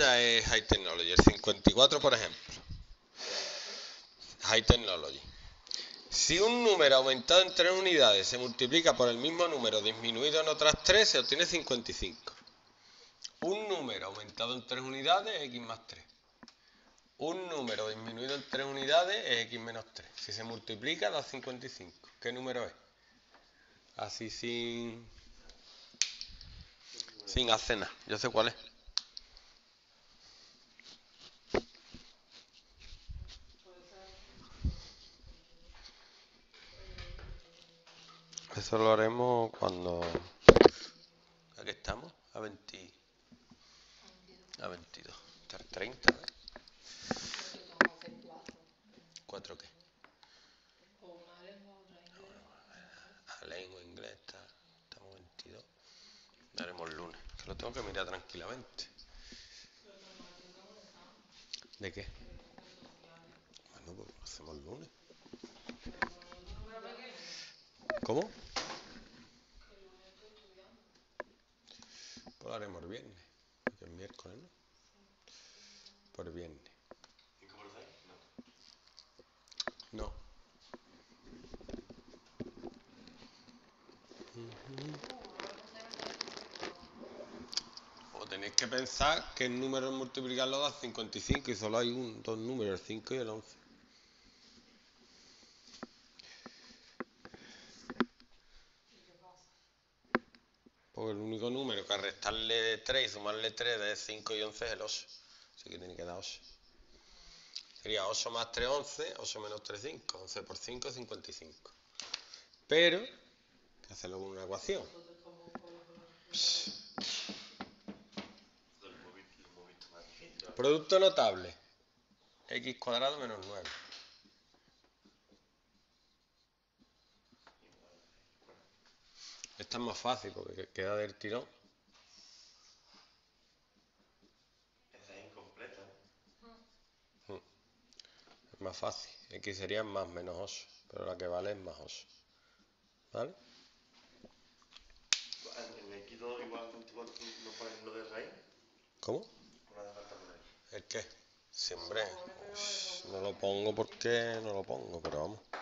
ya es High Technology. El 54, por ejemplo. High Technology. Si un número aumentado en 3 unidades se multiplica por el mismo número disminuido en otras 3, se obtiene 55. Un número aumentado en 3 unidades es x más 3. Un número disminuido en 3 unidades es x menos 3. Si se multiplica da 55. ¿Qué número es? Así sin hacer nada. Yo sé cuál es. Eso lo haremos cuando... ¿A qué estamos? A 20... A 22. Estar 30, ¿eh? ¿4 qué? A lengua, inglés, estamos 22. Lo haremos el lunes, que lo tengo que mirar tranquilamente. ¿De qué? Bueno, pues lo hacemos el lunes. ¿Cómo? Pues lo haremos el viernes. Porque es miércoles, ¿no? Por viernes. ¿Y cómo lo hacéis? No. O tenéis que pensar que el número multiplicarlo da 55 y solo hay dos números, el 5 y el 11. Porque el único número que a restarle 3 y sumarle 3 de 5 y 11 es el 8. Así que tiene que dar 8. Sería 8 más 3, 11. 8 menos 3, 5. 11 por 5, 55. Pero, hay que hacerlo con una ecuación. Producto notable. X cuadrado menos 9. Esta es más fácil porque queda del tirón. Esta es incompleta. Es más fácil. X sería más menos 8. Pero la que vale es más 8. ¿Vale? En X2 igual contigo no pones lo de raíz. ¿Cómo? No hace falta poner. ¿El qué? Sí, hombre. No lo pongo porque no lo pongo, pero vamos.